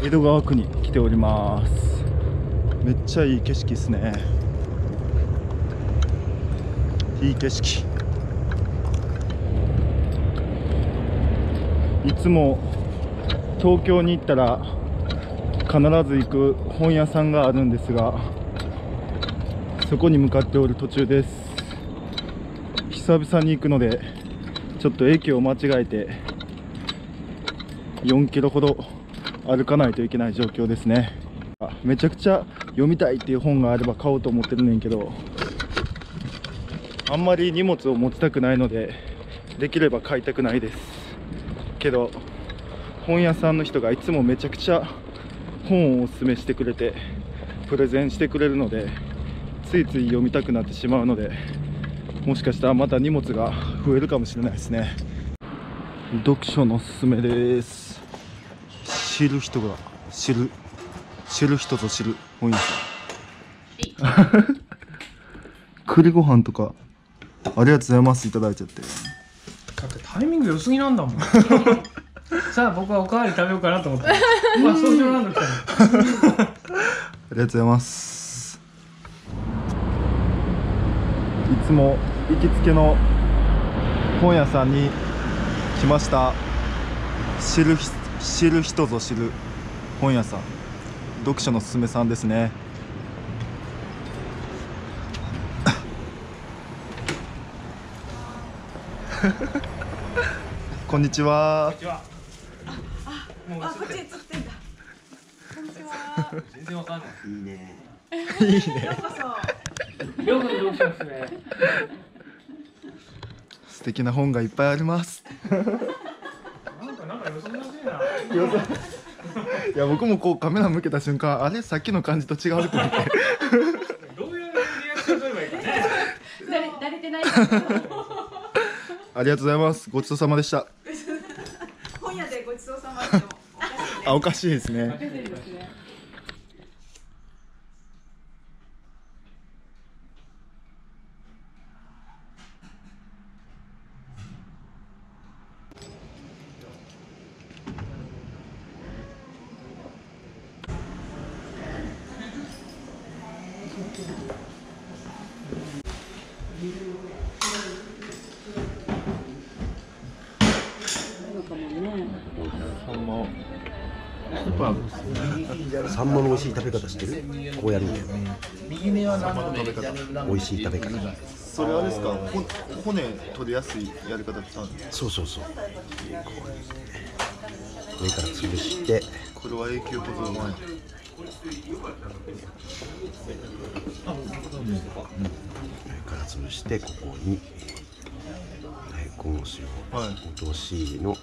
江戸川区に来ております。めっちゃいい景色ですね。いい景色。いつも東京に行ったら必ず行く本屋さんがあるんですが、そこに向かっておる途中です。久々に行くのでちょっと駅を間違えて4キロほど歩かないといけない状況ですね。めちゃくちゃ読みたいっていう本があれば買おうと思ってるねんけど、あんまり荷物を持ちたくないのでできれば買いたくないですけど、本屋さんの人がいつもめちゃくちゃ本をおすすめしてくれてプレゼンしてくれるので、ついつい読みたくなってしまうので、もしかしたらまた荷物が増えるかもしれないですね。読書のおすすめです。知る人が知る、知る人ぞ知る本屋さん栗ご飯とかありがとうございます、いただいちゃって。 だってタイミング良すぎなんだもんさあ僕はおかわり食べようかなと思ってまあそうしようなんだ来たありがとうございます。いつも行きつけの本屋さんに来ました。知る人ぞ知る本屋さん、読書のすすめさんですね。こんにちは。 あ、こっち映ってんだ。こんにちは。 全然わかんない。 いいね。 いいね。 ようこそ。 よく読書ですね。 素敵な本がいっぱいあります。 なんかよそよしいな。 いや、僕もこうカメラ向けた瞬間、あれさっきの感じと違うと思って。 どういうリアクション取ればいいかね。 慣れてない。 ありがとうございます。ごちそうさまでした。 本屋でごちそうさまってもあ、おかしいですね。 おかしいですね。 サンマの美味しい食べ方知ってる？こうやるんだよ。 右目は何の食べ方。 美味しい食べ方。 それはですか。骨取りやすいやり方ってある。 そうそうそう。こう上から潰して、 これは永久保存前。 上から潰してここに大根お塩、 はい。 落としの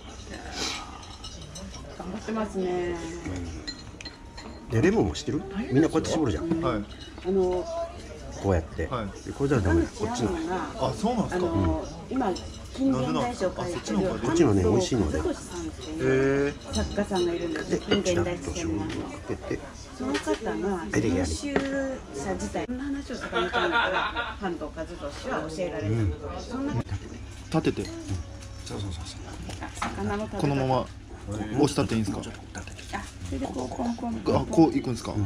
頑張ってますね。 でレモンも知ってる？みんなこうやって絞るじゃん。 はい。 こうやって。 はいでこれじゃダメだ。こっちの。 あ、そうなんですか。 今近現代書を書いてるこっちのね美味しいので。 和俊さんっていう作家さんがいるんですよ。近ちらっ現代と醤史専門の。 油をかけて。 その方が編集者自体、こんな話をさかなかったら関東和俊は教えられた。そんな立てて。 そうそうそうそう。 魚の食べ方。 このまま押したっていいんですか。 あ、それでこうコンコン。 あ、こういくんですか。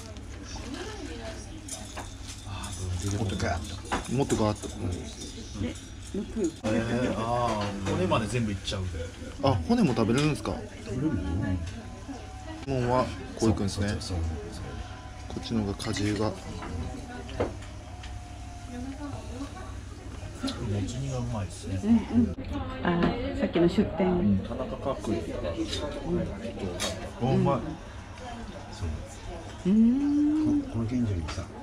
もっとガーッと。 もっとガーッと。 で抜く。 ああ、骨まで全部いっちゃう。 あ、骨も食べれるんですか。もんはこういくんですね。 そうこっちの方が果汁が。 もつ煮がうまいですね。 あ、さっきの出店。 田中角栄とか。 うまい。 この近所にさ。